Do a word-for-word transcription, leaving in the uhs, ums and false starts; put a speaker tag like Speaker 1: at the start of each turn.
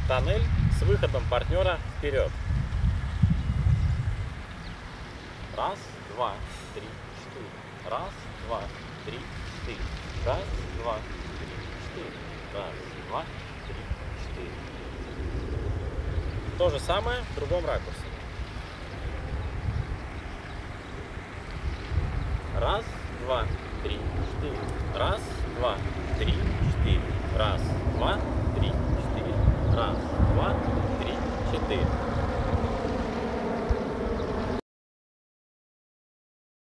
Speaker 1: тоннель с выходом партнера вперед. Раз, два, три, четыре. Раз, два, три, четыре. Раз, два, три, четыре. Раз, два, три, четыре. То же самое в другом ракурсе. Раз, два, три, четыре. Раз, два, три,